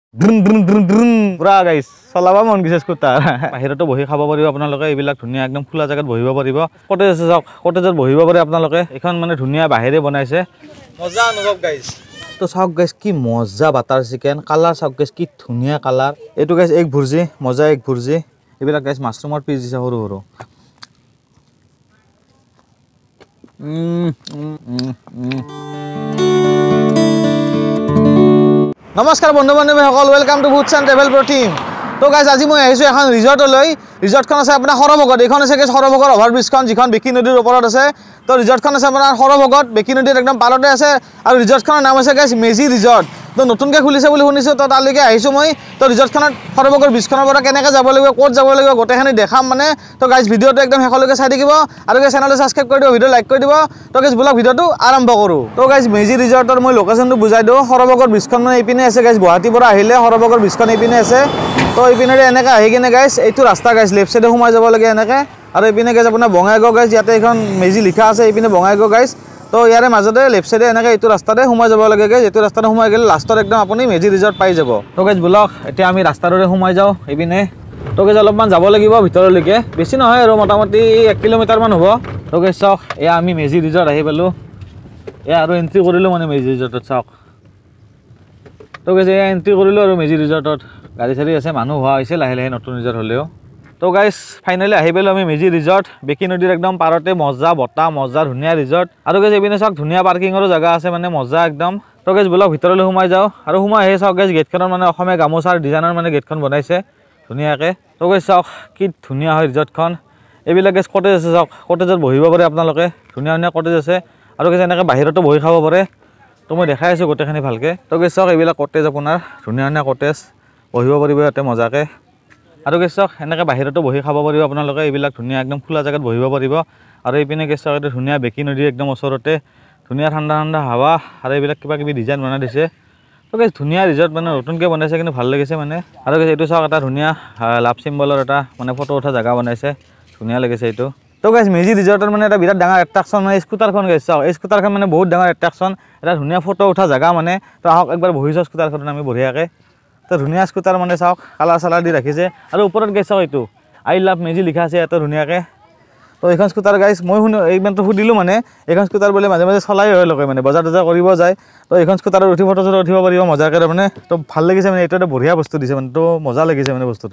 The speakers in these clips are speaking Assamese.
পুৰা গাইছ চলাবা মন গৈছে স্কুটাৰ বাহিৰতো বহি খাব পাৰিব আপোনালোকে এইবিলাক ধুনীয়া একদম খোলা জাগাত বহিব পাৰিব কটেজ আছে চাওক কটেজত বহিব পাৰে আপোনালোকে এখন মানে ধুনীয়া বাহিৰে বনাইছে মজা অনুভৱ গাইছ তো চাওক গাইছ কি মজা বাটাৰ চিকেন কালাৰ চাওক গাইছ কি ধুনীয়া কালাৰ এইটো গাইছ এক ভুৰ্জি মজা এক ভুৰ্জি এইবিলাক গাইছ মাছৰুমৰ পিচ দিছে সৰু সৰু নমস্কাৰ বন্ধু বান্ধৱীসকল welcome to foods and travel Protim তো গাইজ আজি মই আহিছোঁ এখন ৰিজৰ্টলৈ ৰিজৰ্টখন আছে আপোনাৰ সৰভগত এইখন আছে গাইজ সৰভগৰ অভাৰব্ৰিজখন যিখন বেকি নদীৰ ওপৰত আছে তো ৰিজৰ্টখন আছে আপোনাৰ সৰভগত বেকি নদীৰ একদম পাৰতে আছে আৰু ৰিজৰ্টখনৰ নাম আছে গাইজ মেজি ৰিজৰ্ট তো নতুনকৈ খুলিছে বুলি শুনিছোঁ তো তালৈকে আহিছোঁ মই তো ৰিজৰ্টখনত সৰভগৰ ব্ৰিজখনৰ পৰা কেনেকৈ যাব লাগিব ক'ত যাব লাগিব গোটেইখিনি দেখাম মানে তো গাইজ ভিডিঅ'টো একদম শেষলৈকে চাই থাকিব আৰু গাইজ চেনেলটো ছাবস্ক্ৰাইব কৰি দিব ভিডিঅ' লাইক কৰি দিব তো গাইজ ব্লগ ভিডিঅ'টো আৰম্ভ কৰোঁ তো গাইজ মেজি ৰিজৰ্টৰ মই লোকেশ্যনটো বুজাই দিওঁ সৰভগৰ ব্ৰিজখন মানে এইপিনে আছে গাইজ গুৱাহাটীৰ পৰা আহিলে সৰভগৰ ব্ৰিজখন এইপিনে আছে তো এইপিনেৰে এনেকৈ আহি কিনে গাইজ এইটো ৰাস্তা গাইজ লেফ্ট চাইডে সোমাই যাব লাগে এনেকৈ আৰু এইপিনে গাইজ আপোনাৰ বঙাইগাঁও গাইজ ইয়াতে এখন মেজি লিখা আছে এইপিনে বঙাইগাঁও গাইজ তো ইয়াৰে মাজতে লেফ্ট চাইডে এনেকৈ এইটো ৰাস্তাতে সোমাই যাব লাগে গাইজ এইটো ৰাস্তাতে সোমাই গ'লে লাষ্টত একদম আপুনি মেজি ৰিজৰ্ট পাই যাব তো গাইজ বলক এতিয়া আমি ৰাস্তাটোৰে সোমাই যাওঁ এইপিনে তো গাইজ অলপমান যাব লাগিব ভিতৰলৈকে বেছি নহয় আৰু মোটামুটি 1 কিলোমিটাৰমান হ'ব তো গাইজ চাওক এয়া আমি মেজি ৰিজৰ্ট আহি পালোঁ এয়া আৰু এণ্ট্ৰি কৰিলোঁ মানে মেজি ৰিজৰ্টত চাওক তো গাইজ এয়া এণ্ট্ৰি কৰিলোঁ আৰু মেজি ৰিজৰ্টত গাড়ী চাড়ী আছে মানুহ হোৱা হৈছে লাহে লাহে নতুন ৰিজৰ্ট হ'লেও তো গাইজ ফাইনেলি আহি পালোঁ আমি মেজি ৰিজৰ্ট বেকি নদীৰ একদম পাৰতে মজা বতাহ মজা ধুনীয়া ৰিজৰ্ট আৰু গাইজ এইপিনে চাওক ধুনীয়া পাৰ্কিঙৰো জেগা আছে মানে মজা একদম তো গাইজ বলক ভিতৰলৈ সোমাই যাওঁ আৰু সোমাই আহি চাওক গাইজ গেটখনৰ মানে অসমীয়া গামোচাৰ ডিজাইনৰ মানে গেটখন বনাইছে ধুনীয়াকৈ তো গাইজ চাওক কি ধুনীয়া হয় ৰিজৰ্টখন এইবিলাক গাইজ কটেজ আছে চাওক কটেজত বহিব পাৰে আপোনালোকে ধুনীয়া ধুনীয়া কটেজ আছে আৰু গাইজ এনেকৈ বাহিৰতো বহি খাব পাৰে তো মই দেখাই আছোঁ গোটেইখিনি ভালকৈ তো গাইজ চাওক এইবিলাক কটেজ আপোনাৰ ধুনীয়া ধুনীয়া কটেজ বহিব পাৰিব ইয়াতে মজাকৈ আৰু গাইজ চাওক এনেকৈ বাহিৰতো বহি খাব পাৰিব আপোনালোকে এইবিলাক ধুনীয়া একদম খোলা জেগাত বহিব পাৰিব আৰু এইপিনে গাইজ চাওক এইটো ধুনীয়া বেকি নদীৰ একদম ওচৰতে ধুনীয়া ঠাণ্ডা ঠাণ্ডা হাৱা আৰু এইবিলাক কিবা কিবি ডিজাইন বনাই দিছে তো গাইজ ধুনীয়া ৰিজৰ্ট মানে নতুনকৈ বনাইছে কিন্তু ভাল লাগিছে মানে আৰু গাইজ এইটো চাওক এটা ধুনীয়া লাভ চিম্বলৰ এটা মানে ফটো উঠা জেগা বনাইছে ধুনীয়া লাগিছে এইটো তো গাইজ মেজি ৰিজৰ্টৰ মানে এটা বিৰাট ডাঙৰ এট্ৰেকশ্যন মানে স্কুটাৰখন গাইজ চাওক এই স্কুটাৰখন মানে বহুত ডাঙৰ এট্ৰেকশ্যন এটা ধুনীয়া ফটো উঠা জেগা মানে তো আহক একবাৰ বহি চাওক স্কুটাৰখনত আমি বঢ়িয়াকৈ তো ধুনীয়া স্কুটাৰ মানে চাওক কালাৰ চালাৰ দি ৰাখিছে আৰু ওপৰত গাইজ চাওক এইটো আই লাভ মেজি লিখা আছে ইয়াতে ধুনীয়াকৈ তো এইখন স্কুটাৰ গাইজ মই এইমাত্ৰ সুধিলোঁ মানে এইখন স্কুটাৰ বোলে মাজে মাজে চলাই হয় লগে মানে বজাৰ তজাৰ কৰিব যায় তো এইখন স্কুটাৰত উঠি ফটো চটো উঠিব পাৰিব মজাকৈ মানে তো ভাল লাগিছে মানে এইটো এটা বঢ়িয়া বস্তু দিছে মানে তো মজা লাগিছে মানে বস্তুটো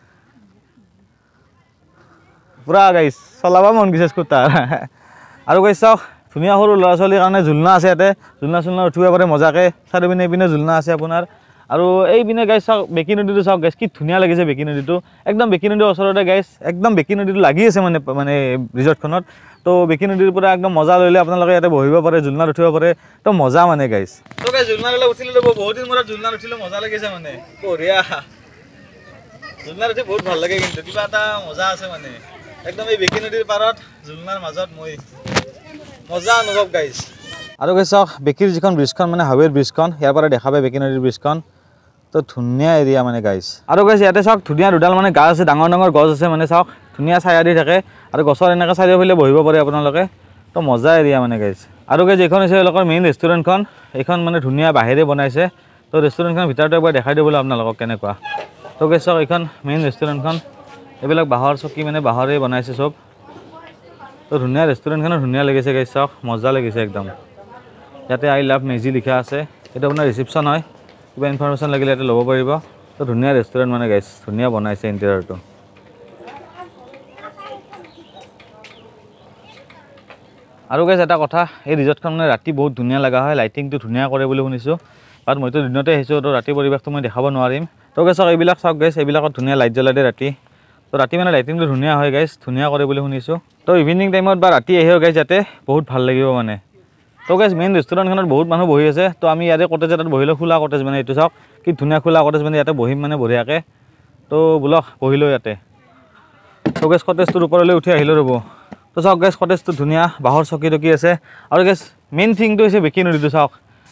পুৰা গাইজ চলাব মন গৈছে স্কুটাৰ আৰু গাইজ চাওক ধুনীয়া সৰু ল'ৰা ছোৱালীৰ কাৰণে ঝুলনা আছে ইয়াতে ঝুলনা চুলনা উঠিব পাৰে মজাকৈ চাৰিপিনে এইপিনে ঝুলনা আছে আপোনাৰ আৰু এইপিনে গাইজ চাওক বেকি নদীটো চাওক গাইজ কি ধুনীয়া লাগিছে বেকি নদীটো একদম বেকি নদীৰ ওচৰতে গাইজ একদম বেকি নদীটো লাগি আছে মানে ৰিজৰ্টখনত তো বেকি নদীৰ পৰা একদম মজা লৈ আপোনালোকে ইয়াতে বহিব পাৰে ঝুলনাত উঠিব পাৰে তো মজা মানে গাইজ তো গাইজ ঝুলনালৈ উঠিলে বহুত দিন মূৰত ঝুলনাত উঠিলে মজা লাগিছে মানে বঢ়িয়া ঝুলনাত উঠি বহুত ভাল লাগে কিন্তু কিবা এটা মজা আছে মানে একদম এই বেকি নদীৰ পাৰত ঝুলনাৰ মাজত মই মজা অনুভৱ গাইজ আৰু গাইজ চাওক বেকিৰ যিখন ব্ৰিজখন মানে হাৱেৰ ব্ৰিজখন ইয়াৰ পৰা দেখা পায় বেকি নদীৰ ব্ৰিজখন তো ধুনীয়া এৰিয়া মানে গাইজ আৰু গাইজ ইয়াতে চাওক ধুনীয়া দুডাল মানে গাছ আছে ডাঙৰ ডাঙৰ গছ আছে মানে চাওক ধুনীয়া ছায়া দি থাকে আৰু গছৰ এনেকৈ চাৰিওফালে বহিব পাৰে আপোনালোকে তো মজা এৰিয়া মানে গাইজ আৰু গাইজ এইখন হৈছে এওঁলোকৰ মেইন ৰেষ্টুৰেণ্টখন এইখন মানে ধুনীয়া বাহিৰে বনাইছে তো ৰেষ্টুৰেণ্টখনৰ ভিতৰতো একবাৰ দেখাই দিবলৈ আপোনালোকক কেনেকুৱা তো গাইজ চাওক এইখন মেইন ৰেষ্টুৰেণ্টখন এইবিলাক বাঁহৰ চকী মানে বাঁহৰে বনাইছে চব তো ধুনীয়া ৰেষ্টুৰেণ্টখনো ধুনীয়া লাগিছে গাইজ চাওক মজা লাগিছে একদম ইয়াতে আই লাভ মেজি লিখা আছে এইটো আপোনাৰ ৰিচিপশ্যন হয় কিবা ইনফৰমেশ্যন লাগিলে ইয়াতে ল'ব পাৰিব তো ধুনীয়া ৰেষ্টুৰেণ্ট মানে গাইজ ধুনীয়া বনাইছে ইণ্টেৰিয়ৰটো আৰু গাইজ এটা কথা এই ৰিজৰ্টখন মানে ৰাতি বহুত ধুনীয়া লগা হয় লাইটিংটো ধুনীয়া কৰে বুলি শুনিছোঁ বাট মইতো দিনতে আহিছোঁ তো ৰাতি পৰিৱেশটো মই দেখাব নোৱাৰিম তো গাইজ চাওক এইবিলাক চাওক গাইজ এইবিলাকত ধুনীয়া লাইট জ্বলাই দিয়ে ৰাতি তো ৰাতি মানে লাইটিংটো ধুনীয়া হয় গাইজ ধুনীয়া কৰে বুলি শুনিছোঁ তো ইভিনিং টাইমত বা ৰাতি আহিও গাইজ ইয়াতে বহুত ভাল লাগিব মানে তো গাইজ মেইন ৰেষ্টুৰেণ্টখনত বহুত মানুহ বহি আছে তো আমি ইয়াতে কটেজ এটাত বহিলোঁ খোলা কটেজ মানে এইটো চাওক কি ধুনীয়া খোলা কটেজ মানে ইয়াতে বহিম মানে বঢ়িয়াকৈ তো বলক বহিলোঁ ইয়াতে তো গাইজ কটেজটোৰ ওপৰলৈ উঠি আহিলোঁ ৰ'ব তো চাওক গাইজ কটেজটো ধুনীয়া বাঁহৰ চকী টকী আছে আৰু গাইজ মেইন থিংটো হৈছে বেকি নদীটো চাওক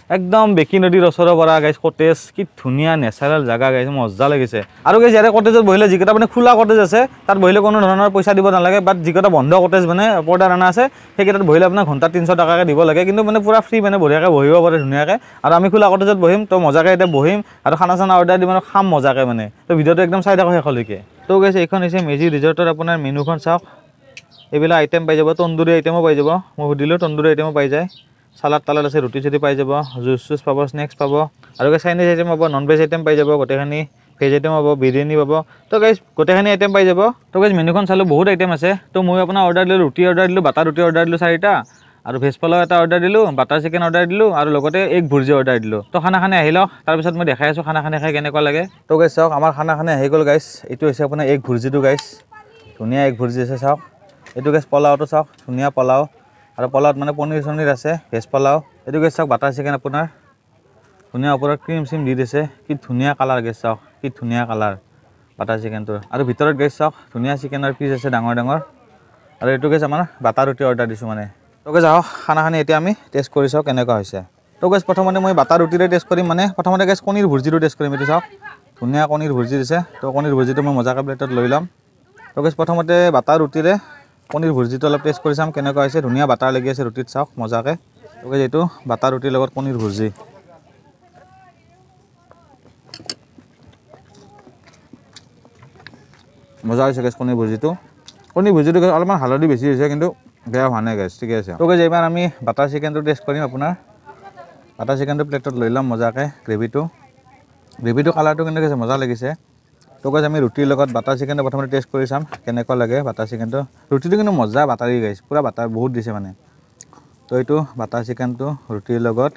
একদম বেকি নদীৰ ওচৰৰ পৰা গাইছ কটেজ কি ধুনীয়া নেচাৰেল জাগা গাইছ মজা লাগিছে আৰু গাইছ ইয়াৰে কটেজত বহিলে যিকেইটা মানে খোলা কটেজ আছে তাত বহিলে কোনো ধৰণৰ পইচা দিব নালাগে বাট যিকেইটা বন্ধ কটেজ মানে পৰ্দা ৰানা আছে সেইকেইটাত বহিলে আপোনাৰ ঘণ্টা 300 টকাকে দিব লাগে কিন্তু মানে পুৰা ফ্ৰী মানে বঢ়িয়াকৈ বহিব পাৰে ধুনীয়াকৈ আৰু আমি খোলা কটেজত বহিম তো মজাকৈ এতিয়া বহিম আৰু খানা চানা অৰ্ডাৰ দিম আৰু খাম মজাকৈ মানে তো ভিডিঅ'টো একদম চাই থাকক শেষলৈকে তো গাইছ এইখন হৈছে মেজি ৰিজৰ্টৰ আপোনাৰ মেনুখন চাওক এইবিলাক আইটেম পাই যাব তন্দুৰী আইটেমো পাই যাব মই সুধিলোঁ তন্দুৰী আইটেমো পাই যায় সালাদ তালাদ আছে ৰুটি চুটি পাই যাব জুচ চুচ পাব স্নেক্স পাব আৰু চাইনিজ আইটেম পাব নন ভেজ আইটেম পাই যাব গোটেইখিনি ভেজ আইটেম পাব বিৰিয়ানী পাব তো গাইছ গোটেইখিনি আইটেম পাই যাব তো গাইছ মেনুখন চালোঁ বহুত আইটেম আছে তো মই আপোনাৰ অৰ্ডাৰ দিলোঁ ৰুটি অৰ্ডাৰ দিলোঁ বাটাৰ ৰুটি অৰ্ডাৰ দিলোঁ 4টা আৰু ভেজ পোলাও এটা অৰ্ডাৰ দিলোঁ বাটাৰ চিকেন অৰ্ডাৰ দিলোঁ আৰু লগতে এগ ভুৰ্জি অৰ্ডাৰ দিলোঁ তো খানা খানি আহি লওক তাৰপিছত মই দেখাই আছোঁ খানা খানি খাই কেনেকুৱা লাগে তো গাইছ চাওক আমাৰ খানা খানি আহি গ'ল গাইছ এইটো হৈছে আপোনাৰ এগ ভুৰ্জিটো গাইছ ধুনীয়া এগ ভুৰ্জি আছে চাওক এইটো গাইছ পোলাওটো চাওক ধুনীয়া পোলাও আৰু পোলাওত মানে পনীৰ চনীৰ আছে ভেজ পোলাও এইটো গাইছ চাওক বাটাৰ চিকেন আপোনাৰ ধুনীয়া ওপৰত ক্ৰীম চিম দি দিছে কি ধুনীয়া কালাৰ গাইছ চাওক কি ধুনীয়া কালাৰ বাটাৰ চিকেনটোৰ আৰু ভিতৰত গাইছ চাওক ধুনীয়া চিকেনৰ পিচ আছে ডাঙৰ ডাঙৰ আৰু এইটো গাইছ আমাৰ বাটাৰ ৰুটি অৰ্ডাৰ দিছোঁ মানে তো গাইছ আহক খানাখানি এতিয়া আমি টেষ্ট কৰি চাওঁ কেনেকুৱা হৈছে তো গাইছ প্ৰথমতে মই বাটাৰ ৰুটিৰে টেষ্ট কৰিম মানে প্ৰথমতে গাইছ কণীৰ ভুৰ্জিটো টেষ্ট কৰিম এইটো চাওক ধুনীয়া কণীৰ ভুৰ্জি দিছে তো কণীৰ ভুৰ্জিটো মই মজাকৈ প্লেটত লৈ ল'ম তো গাইছ প্ৰথমতে বাটাৰ ৰুটিৰে কণীৰ ভুৰ্জিটো অলপ টেষ্ট কৰি চাম কেনেকুৱা হৈছে ধুনীয়া বাটাৰ লাগি আছে ৰুটিত চাওক মজাকৈ তো গাইছ এইটো বাটাৰ ৰুটিৰ লগত কণীৰ ভুৰ্জি মজা হৈছে গাইছ কণীৰ ভুৰ্জিটো গাইছ অলপমান হালধি বেছি হৈছে কিন্তু বেয়া হোৱা নাই গাইছ ঠিকে আছে তো গাইছ এইবাৰ আমি বাটাৰ চিকেনটো টেষ্ট কৰিম আপোনাৰ বাটাৰ চিকেনটো প্লেটত লৈ ল'ম মজাকৈ গ্ৰেভিটো কালাৰটো কিন্তু গাইছ মজা লাগিছে তো গাইছ আমি ৰুটিৰ লগত বাটাৰ চিকেনটো প্ৰথমতে টেষ্ট কৰি চাম কেনেকুৱা লাগে বাটাৰ চিকেনটো ৰুটিটো কিন্তু মজা বাটাৰী গাইছ পুৰা বাটাৰ বহুত দিছে মানে তো এইটো বাটাৰ চিকেনটো ৰুটিৰ লগত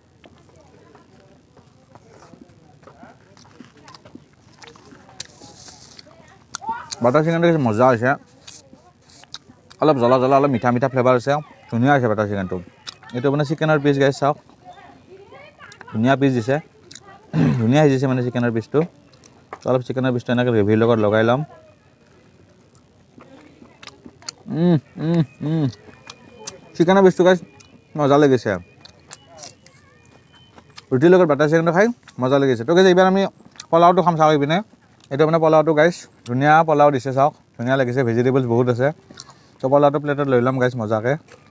বাটাৰ চিকেনটো মজা হৈছে অলপ জ্বলা জ্বলা অলপ মিঠা মিঠা ফ্লেভাৰ আছে ধুনীয়া হৈছে বাটাৰ চিকেনটো এইটো মানে চিকেনৰ পিচ গাইছ চাওক ধুনীয়া পিচ দিছে ধুনীয়া সিজিছে মানে চিকেনৰ পিচটো অলপ চিকেনৰ পিচটো এনেকৈ গ্ৰেভিৰ লগত লগাই ল'ম চিকেনৰ পিচটো গাইছ মজা লাগিছে ৰুটিৰ লগত বাটাৰ চিকেনটো খাই মজা লাগিছে তো গাইছ এইবাৰ আমি পোলাওটো খাম চাওক এইপিনে এইটো মানে পোলাওটো গাইছ ধুনীয়া পোলাও দিছে চাওক ধুনীয়া লাগিছে ভেজিটেবলছ বহুত আছে তো পোলাওটো প্লেটত লৈ ল'ম গাইছ মজাকৈ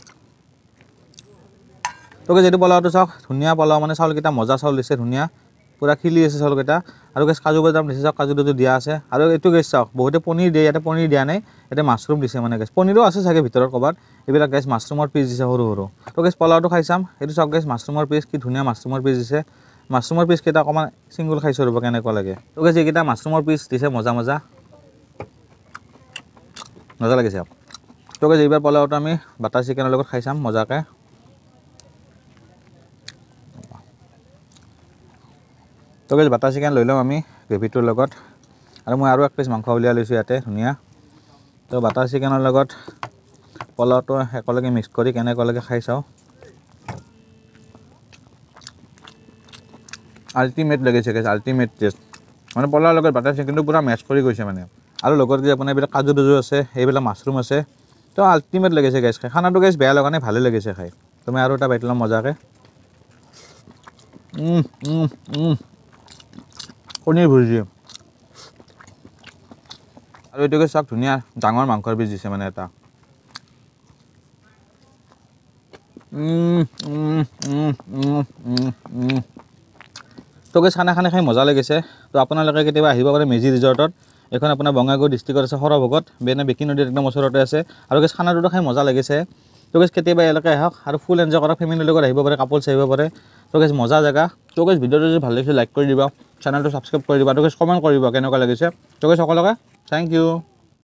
তো গাইছ এইটো পোলাওটো চাওক ধুনীয়া পোলাও মানে চাউলকেইটা মজা চাউল দিছে ধুনীয়া পুৰা খিলি আছে চাউলকেইটা আৰু গাইছ কাজু বাদাম দিছে চাওক কাজুটো দিয়া আছে আৰু এইটো গাইছ চাওক বহুতে পনীৰ দিয়ে ইয়াতে পনীৰ দিয়া নাই ইয়াতে মাছৰুম দিছে মানে গাইছ পনীৰো আছে চাগে ভিতৰত ক'ৰবাত এইবিলাক গাইছ মাছৰুমৰ পিচ দিছে সৰু সৰু তো গাইছ পোলাওটো খাই চাম এইটো চাওক গাইছ মাছৰুমৰ পিচ কি ধুনীয়া মাছৰুমৰ পিচ দিছে মাছৰুমৰ পিচকেইটা অকণমান চিংগুল খাইছোঁ ৰ'ব কেনেকুৱা লাগে তো গাইছ এইকেইটা মাছৰুমৰ পিচ দিছে মজা মজা লাগিছে তো গাইছ এইবাৰ পোলাওটো আমি বাটাৰ চিকেনৰ লগত খাই চাম মজাকৈ তো গাইছ বাটাৰ চিকেন লৈ ল'ম আমি গ্ৰেভিটোৰ লগত আৰু মই আৰু এক পিচ মাংস উলিয়াই লৈছোঁ ইয়াতে ধুনীয়া তো বাটাৰ চিকেনৰ লগত পোলাওটো একেলগে মিক্স কৰি কেনেকুৱা লাগে খাই চাওঁ আল্টিমেট লাগিছে গাইছ আল্টিমেট টেষ্ট মানে পোলাওৰ লগত বাটাৰ চিকেনটো পূৰা মেচ কৰি গৈছে মানে আৰু লগত যে আপোনাৰ এইবিলাক কাজু দুজু আছে এইবিলাক মাছৰুম আছে তো আল্টিমেট লাগিছে গাইছ খাই খানাটো গাইছ বেয়া লগা নাই ভালেই লাগিছে খাই তো মই আৰু এটা বাইট ল'ম মজাকৈ কণীৰ ভুৰ্জি আৰু এইটো গাইছ চাওক ধুনীয়া ডাঙৰ মাংসৰ পিচ দিছে মানে এটা তো গাইছ খানা খাই মজা লাগিছে তো আপোনালোকে কেতিয়াবা আহিব পাৰে মেজি ৰিজৰ্টত এখন আপোনাৰ বঙাইগাঁও ডিষ্ট্ৰিক্টত আছে সৰভোগত বেকি নদীৰ একদম ওচৰতে আছে আৰু গাইছ খানাটোতো খাই মজা লাগিছে তো গাইছ কেতিয়াবা এওঁলোকে আহক আৰু ফুল এনজয় কৰক ফেমিলিৰ লগত আহিব পাৰে কাপলছ আহিব পাৰে তো গাইছ মজা জেগা তো গাইছ ভিডিঅ'টো যদি ভাল লাগিছে লাইক কৰি দিবা চেনেলটো ছাবস্ক্ৰাইব কৰি দিবা তো গাইছ কমেণ্ট কৰিব কেনেকুৱা লাগিছে তো গাইছ সকলোকে থেংক ইউ